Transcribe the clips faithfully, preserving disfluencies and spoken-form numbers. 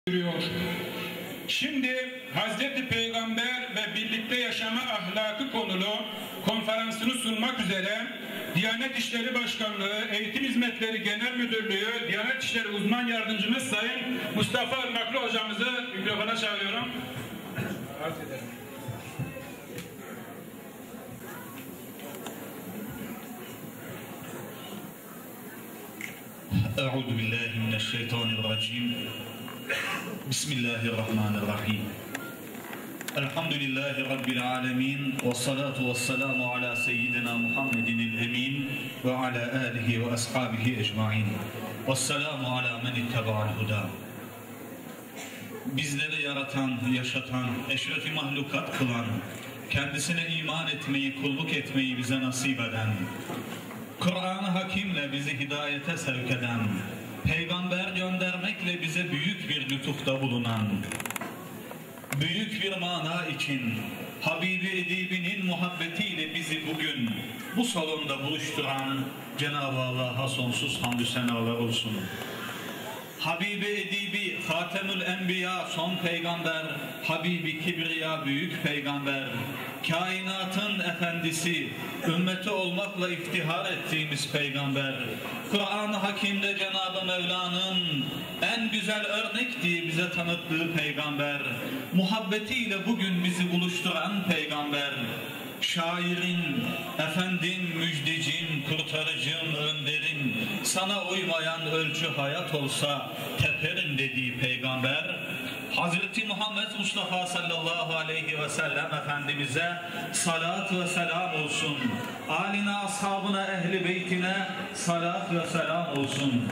Diyor. Şimdi Hazreti Peygamber ve birlikte yaşama ahlakı konulu konferansını sunmak üzere Diyanet İşleri Başkanlığı, Eğitim Hizmetleri Genel Müdürlüğü, Diyanet İşleri Uzman Yardımcımız Sayın Mustafa Irmaklı hocamızı mikrofona çağırıyorum. Arz ederim. Euzu billahi mineşşeytanirracim. Bismillahirrahmanirrahim. Elhamdülillahi Rabbil alemin. Ve salatu ve selamu ala seyyidina Muhammedinil emin ve ala alihi ve ashabihi ecmain. Ve selamu ala men ittaba'al huda. Bizleri yaratan, yaşatan, eşrefi mahlukat kılan, kendisine iman etmeyi, kulluk etmeyi bize nasip eden, Kur'an-ı Hakim'le bizi hidayete sevk eden, peygamber göndermekle bize büyük bir lütufta bulunan, büyük bir mana için Habibi Edibi'nin muhabbetiyle bizi bugün bu salonda buluşturan Cenab-ı Allah'a sonsuz hamdü senalar olsun. Habibi Edibi, Hatemül Enbiya, son peygamber, Habibi Kibriya, büyük peygamber, kainatın efendisi, ümmeti olmakla iftihar ettiğimiz peygamber, Kur'an-ı Hakim'de Cenab-ı Mevla'nın en güzel örnek diye bize tanıttığı peygamber, muhabbetiyle bugün bizi buluşturan peygamber, şairin, efendim, müjdecin, kurtarıcın, önderin, sana uymayan ölçü hayat olsa teperim dediği peygamber, Hazreti Muhammed Mustafa sallallahu aleyhi ve sellem Efendimiz'e salat ve selam olsun. Aline, ashabına, ehli beytine salat ve selam olsun.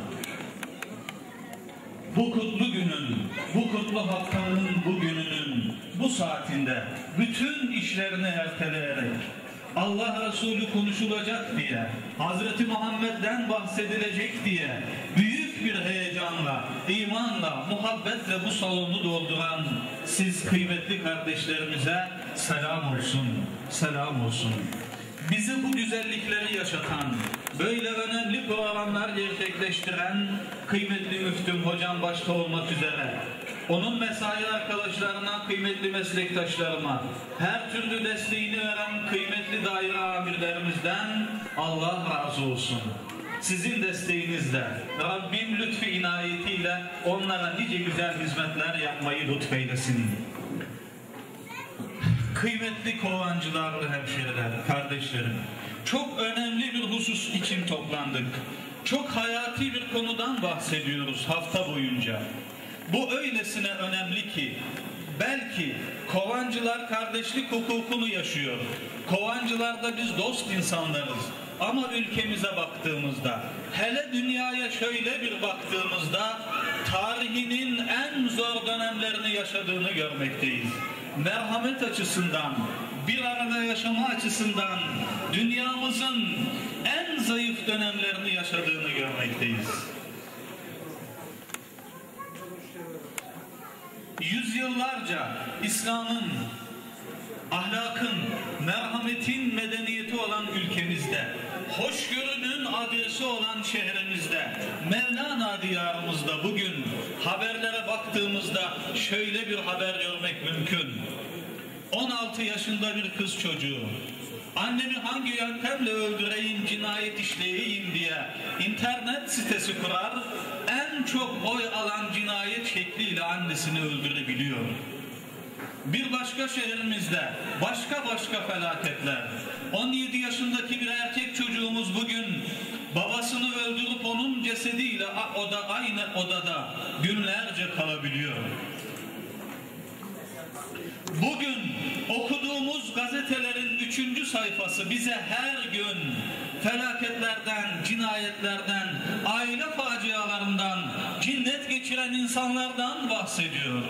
Bu kutlu günün, bu kutlu haftanın bu gününün, bu saatinde bütün işlerini erteleyerek Allah Resulü konuşulacak diye, Hazreti Muhammed'den bahsedilecek diye büyük bir heyecanla, imanla, muhabbetle bu salonu dolduran siz kıymetli kardeşlerimize selam olsun, selam olsun. Bizi bu güzellikleri yaşatan, böyle önemli programlar gerçekleştiren kıymetli müftüm hocam başta olmak üzere, onun mesai arkadaşlarına, kıymetli meslektaşlarıma, her türlü desteğini veren kıymetli daire amirlerimizden Allah razı olsun. Sizin desteğinizle, Rabbim lütfu inayetiyle onlara nice güzel hizmetler yapmayı lütfeylesin. Kıymetli Kovancılarlı hemşehriler, kardeşlerim, çok önemli bir husus için toplandık. Çok hayati bir konudan bahsediyoruz hafta boyunca. Bu öylesine önemli ki, belki Kovancılar kardeşlik hukukunu yaşıyor. Kovancılarda biz dost insanlarız. Ama ülkemize baktığımızda, hele dünyaya şöyle bir baktığımızda, tarihinin en zor dönemlerini yaşadığını görmekteyiz. Merhamet açısından, bir arada yaşama açısından dünyamızın en zayıf dönemlerini yaşadığını görmekteyiz. Yüzyıllarca İslam'ın, ahlakın, merhametin medeniyeti olan ülkemizde, hoşgörünün adresi olan şehrimizde, Mevlana diyarımızda bugün haberlere baktığımızda şöyle bir haber görmek mümkün. on altı yaşında bir kız çocuğu, annemi hangi yöntemle öldüreyim, cinayet işleyeyim diye internet sitesi kurar, en çok oy alan cinayet şekliyle annesini öldürebiliyor. Bir başka şehrimizde başka başka felaketler. on yedi yaşındaki bir erkek çocuğumuz bugün babasını öldürüp onun cesediyle o da aynı odada günlerce kalabiliyor. Bugün okuduğumuz gazetelerin üçüncü sayfası bize her gün felaketlerden, cinayetlerden, aile facialarından, cinnet geçiren insanlardan bahsediyor.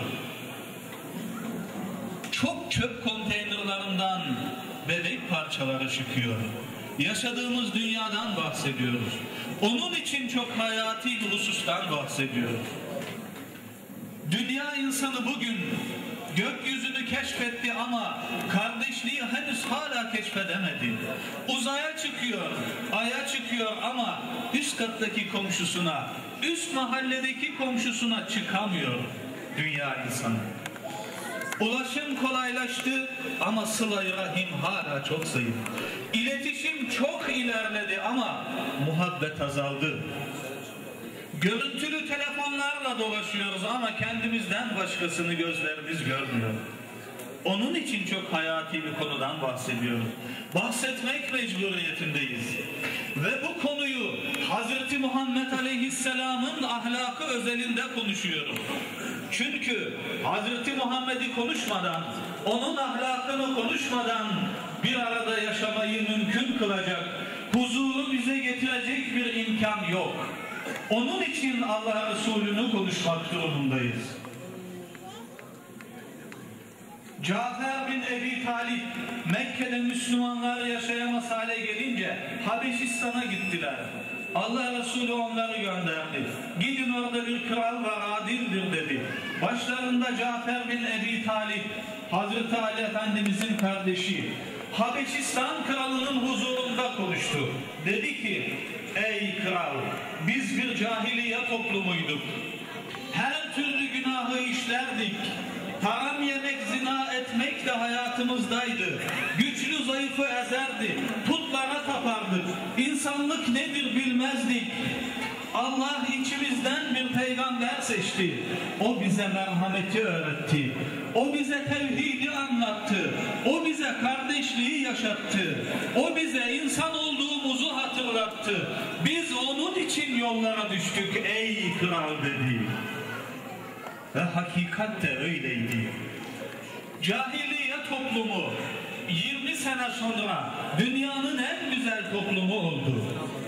Çok çöp konteynerlarından bebek parçaları çıkıyor. Yaşadığımız dünyadan bahsediyoruz. Onun için çok hayati bir husustan bahsediyoruz. Dünya insanı bugün gökyüzünü keşfetti ama kardeşliği henüz hala keşfedemedi. Uzaya çıkıyor, aya çıkıyor ama üst kattaki komşusuna, üst mahalledeki komşusuna çıkamıyor. dünya insanı. Ulaşım kolaylaştı ama sıla-i rahim hala çok zayıf. İletişim çok ilerledi ama muhabbet azaldı. Görüntülü telefonlarla dolaşıyoruz ama kendimizden başkasını gözlerimiz görmüyor. Onun için çok hayati bir konudan bahsediyoruz. Bahsetmek mecburiyetindeyiz. Ve bu konuyu Hazreti Muhammed Aleyhisselam'ın ahlakı özelinde konuşuyorum. Çünkü Hazreti Muhammed'i konuşmadan, onun ahlakını konuşmadan bir arada yaşamayı mümkün kılacak, huzuru bize getirecek bir imkan yok. Onun için Allah Resulü'nü konuşmak durumundayız. Cafer bin Ebi Talip Mekke'de Müslümanlar yaşayamaz hale gelince Habeşistan'a gittiler. Allah Resulü onları gönderdi. Gidin, orada bir kral var, adildir dedi. Başlarında Cafer bin Ebi Talip, Hazreti Ali Efendimizin kardeşi, Habeşistan kralının huzurunda konuştu. Dedi ki, ey kral, biz bir cahiliye toplumuyduk. Her türlü günahı işlerdik. Haram yemek, zina etmek de hayatımızdaydı. Güçlü zayıfı ezerdi. Putlara tapardık. İnsanlık nedir bilmezdik. Allah içimizden bir peygamber seçti. O bize merhameti öğretti. O bize tevhidi anlattı. O bize kardeşliği yaşattı. O bize insan olduğumuzu hatırlattı. Biz onun için yollara düştük ey kral dedi. Ve hakikat de öyleydi. Cahiliye toplumu yirmi sene sonra dünyanın en güzel toplumu oldu.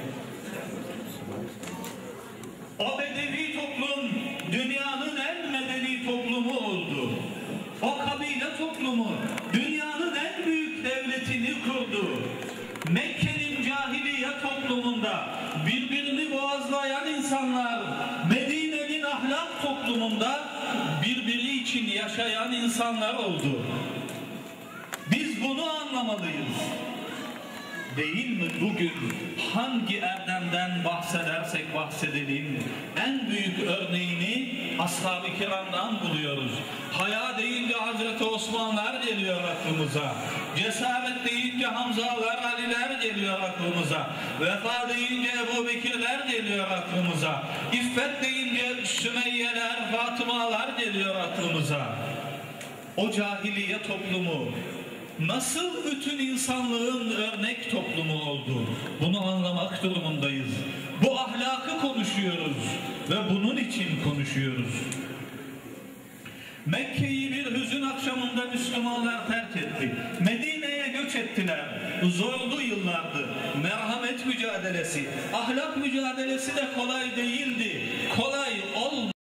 O bedevi toplum dünyanın en medeni toplumu oldu. O kabile toplumu dünyanın en büyük devletini kurdu. Mekke'nin cahiliye toplumunda birbirini boğazlayan insanlar, Medine'nin ahlak toplumunda birbiri için yaşayan insanlar oldu. Biz bunu anlamalıyız. Değil mi bugün hangi erdemden bahsedersek bahsedelim en büyük örneğini ashab-ı kiramdan buluyoruz. Haya deyince Hazreti Osmanlar geliyor aklımıza. Cesaret deyince Hamzalar, Aliler geliyor aklımıza. Vefa deyince Ebu Bekirler geliyor aklımıza. İffet deyince Sümeyyeler, Fatımalar geliyor aklımıza. O cahiliye toplumu nasıl bütün insanlığın örnek toplumu oldu? Bunu anlamak durumundayız. Bu ahlakı konuşuyoruz ve bunun için konuşuyoruz. Mekke'yi bir hüzün akşamında Müslümanlar terk etti. Medine'ye göç ettiler. Zorlu yıllardı. Merhamet mücadelesi, ahlak mücadelesi de kolay değildi. Kolay olmadı.